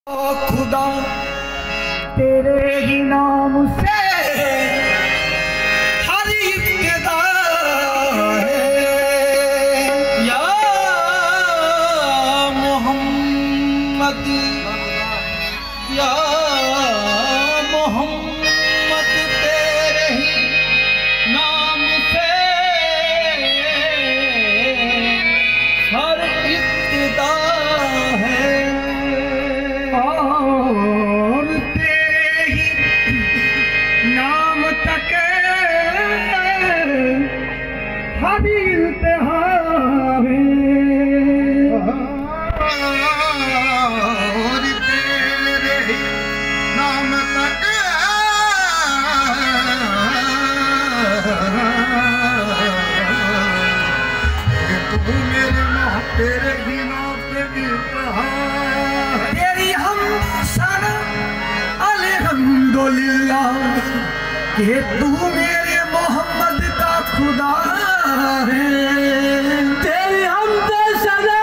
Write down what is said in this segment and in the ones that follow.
खुदा तेरे ही नाम से हर इब्तिदा है या मोहम्मद या मोहम्मद तेरे ही नाम से हर इब्तिदा है और तेरे ही नाम तक हर इंतहा है और तेरे ही नाम तक तू मेरे माँ तेरे ही नाम से इंतहा तेरी हम सना अल्हम्दुलिल्लाह कि तू मेरे मोहम्मद का खुदा है। तेरी हम सना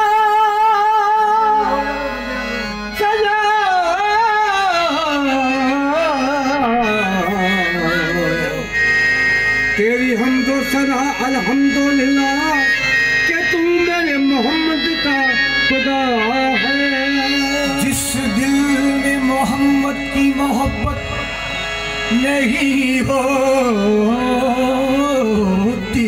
सजा तेरी हम सना अल्हम्दुलिल्लाह कि तू मेरे मोहम्मद का खुदा है। जिस दिल में मोहम्मद की मोहब्बत नहीं होती,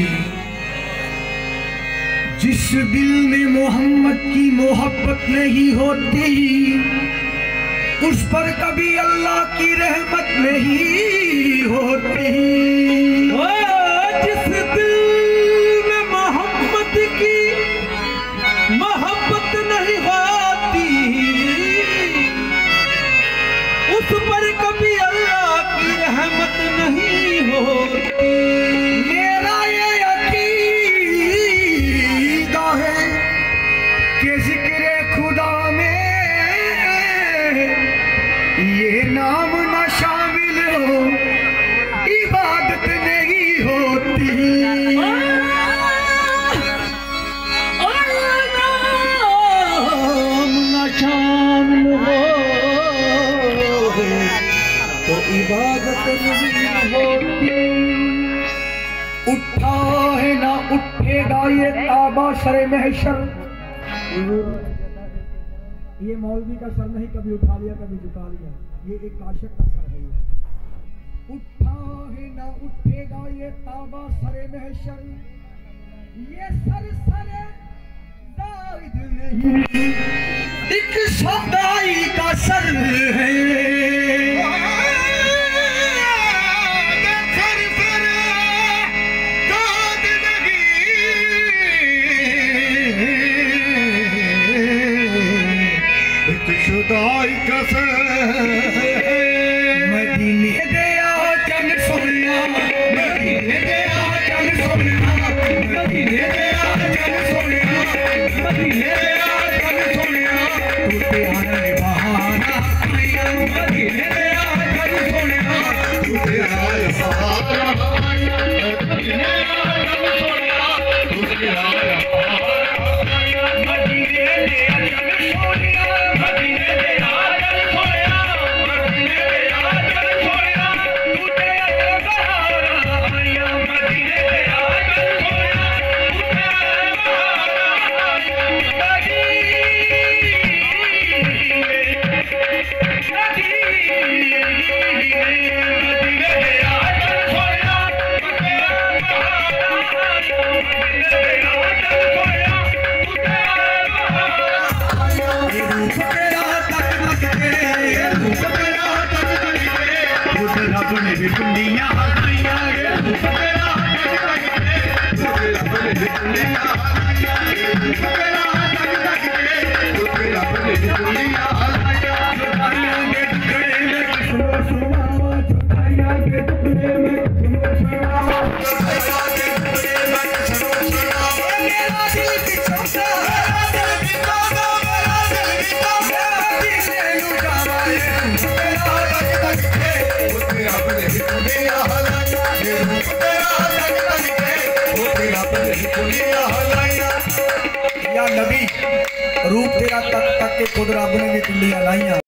जिस दिल में मोहम्मद की मोहब्बत नहीं होती, उस पर कभी अल्लाह की रहमत नहीं होती। जिस दिल में मोहम्मद की मोहब्बत नहीं होती, उस पर कभी अल्लाह की रहमत नहीं होती। मेरा ये अकीदा है कि जिक्र खुदा में ये नाम ना शामिल हो, इबादत नहीं होती। शामिल हो तो इबादत नहीं होती। उठा है ना उठेगा ये ताबा सरे महशर। ये मौलवी का सर नहीं, कभी उठा लिया कभी झुका लिया, ये एक आशिक का सर है। उठा है ना उठेगा ये ताबा सरे महशर, ये सर सरे एक सदाई का सर है। सर सर दाद नहीं, एक सदाई का सर है। मदीने गया जन सोनिया, मदीने गया जन सोनिया, मदीने गया जन सोनिया, मदीने अपने तक के खुद रब ने भी कुंडियां लाइया।